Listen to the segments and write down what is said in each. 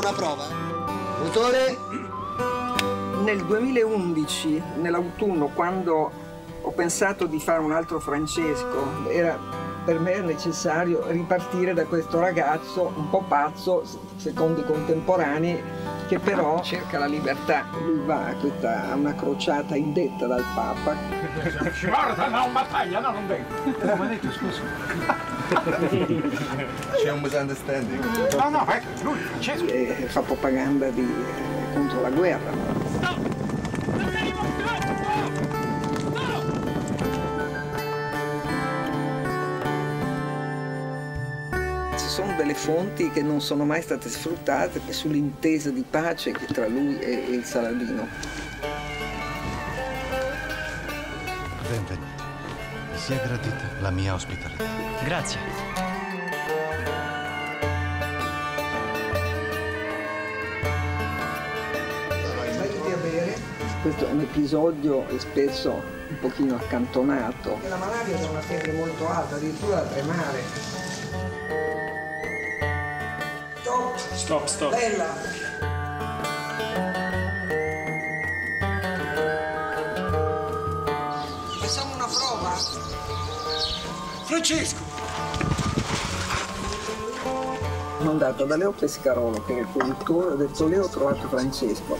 una prova? Motore? Nel 2011, nell'autunno, quando ho pensato di fare un altro Francesco, per me era necessario ripartire da questo ragazzo un po' pazzo, secondo i contemporanei, che però cerca la libertà. Lui va a una crociata indetta dal Papa. Guarda, no, battaglia, no, non vengo. Come hai detto, scusa? C'è un misunderstanding. No, no, lui, Francesco. E fa propaganda contro la guerra. No! Ci sono delle fonti che non sono mai state sfruttate sull'intesa di pace che tra lui e il Saladino. Benvenuto. Sia gradita la mia ospitalità. Grazie. Mettiti a bere. Questo è un episodio spesso un pochino accantonato. La malaria è una febbre molto alta, addirittura da tremare. Stop. Bella! Facciamo una prova? Francesco! Sono andato da Leo Pescarolo, che è il produttore, ho detto: Leo, ho trovato Francesco.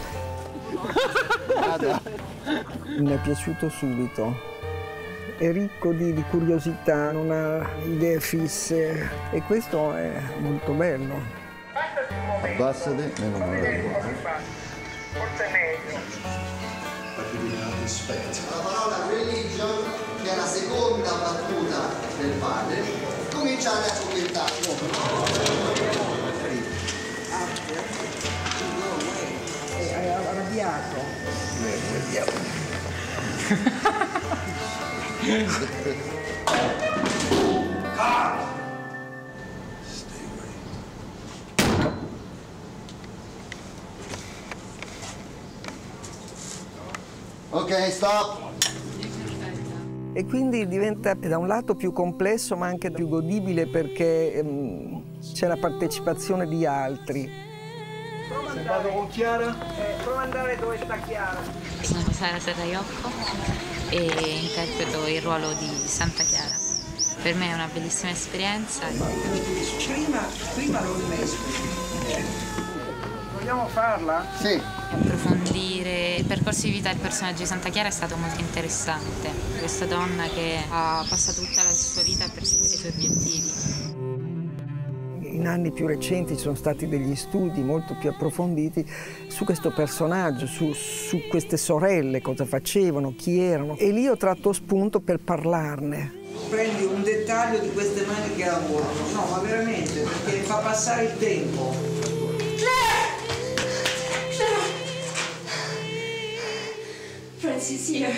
Mi è piaciuto subito. È ricco di curiosità, non ha idee fisse e questo è molto bello. Abbassati, meno male. Forse è meglio. La parola religion, che è la seconda battuta del padre, cominciare a commentare. È arrabbiato. Ok, stop. E quindi diventa da un lato più complesso ma anche più godibile perché c'è la partecipazione di altri. Se vado con Chiara? Prova ad andare dove sta Chiara. Sono Sara Serraiocco e interpreto il ruolo di Santa Chiara. Per me è una bellissima esperienza. Prima l'ho rimesso. Vogliamo farla? Sì. Approfondire il percorso di vita del personaggio di Santa Chiara è stato molto interessante. Questa donna che ha passato tutta la sua vita a perseguire i suoi obiettivi. In anni più recenti ci sono stati degli studi molto più approfonditi su questo personaggio, su queste sorelle, cosa facevano, chi erano. E lì ho tratto spunto per parlarne. Prendi un dettaglio di queste mani che lavorano, no, ma veramente, perché fa passare il tempo. Francis here.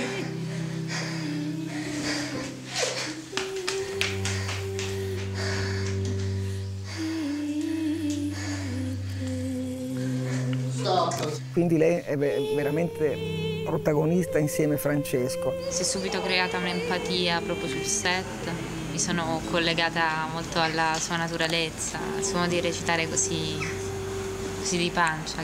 Quindi lei è veramente protagonista insieme a Francesco. Si è subito creata un'empatia proprio sul set. Mi sono collegata molto alla sua naturalezza, al suo modo di recitare così di pancia.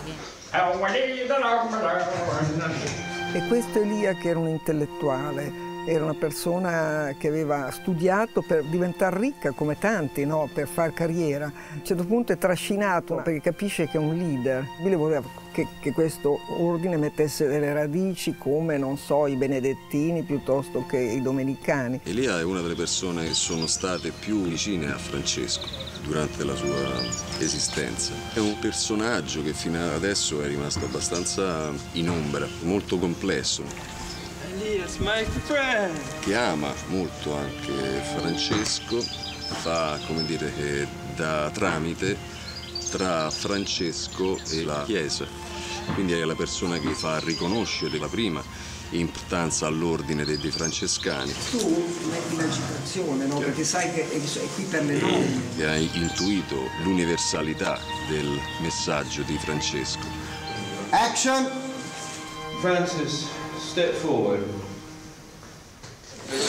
E questo Elia, che era un intellettuale, era una persona che aveva studiato per diventare ricca come tanti, no? Per far carriera. A un certo punto è trascinato perché capisce che è un leader. Lui voleva che questo ordine mettesse delle radici come, non so, i benedettini piuttosto che i domenicani. Elia è una delle persone che sono state più vicine a Francesco durante la sua esistenza. È un personaggio che fino ad adesso è rimasto abbastanza in ombra, molto complesso. Elias, my friend! Che ama molto anche Francesco, fa, come dire, da tramite tra Francesco e la Chiesa. Quindi è la persona che fa riconoscere la prima importanza all'ordine dei francescani. Tu metti la citazione, no? Perché sai che è qui per le donne. Che ha intuito l'universalità del messaggio di Francesco. Action! Francis, step forward.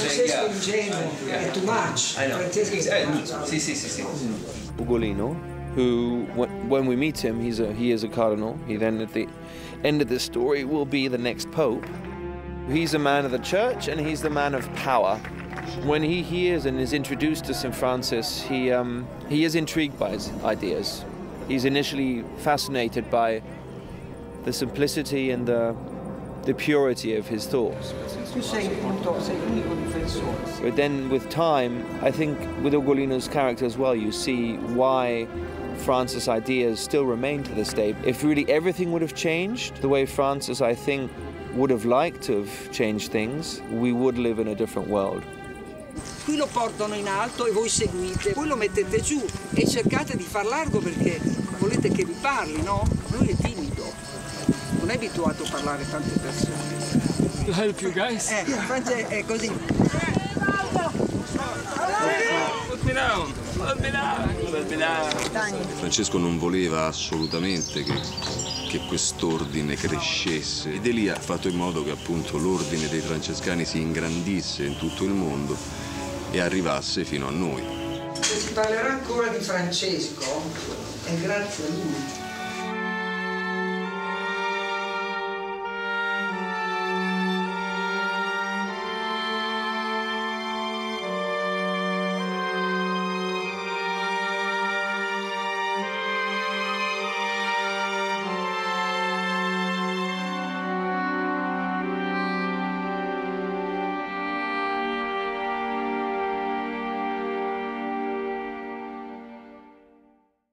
Francesco ingenuo, è too much. Francesco è too much. Sì. Ugolino who, when we meet him, he is a cardinal. He then, at the end of the story, will be the next pope. He's a man of the church and he's the man of power. When he hears and is introduced to St. Francis, he is intrigued by his ideas. He's initially fascinated by the simplicity and the purity of his thoughts. But then with time, I think with Ugolino's character as well, you see why Francis' ideas still remain to this day. If really everything would have changed the way Francis, I think, would have liked to have changed things, we would live in a different world. Qui lo portano in alto e voi seguite, poi lo mettete giù e cercate di far largo perché volete che vi parli, no? Lui è timido, non è abituato a parlare a tante persone. To help you guys. Francia è così. Put me down. Put me down. Put me down. Francesco non voleva assolutamente che quest'ordine crescesse ed Elia ha fatto in modo che appunto l'ordine dei francescani si ingrandisse in tutto il mondo e arrivasse fino a noi. Se si parlerà ancora di Francesco è grazie a lui.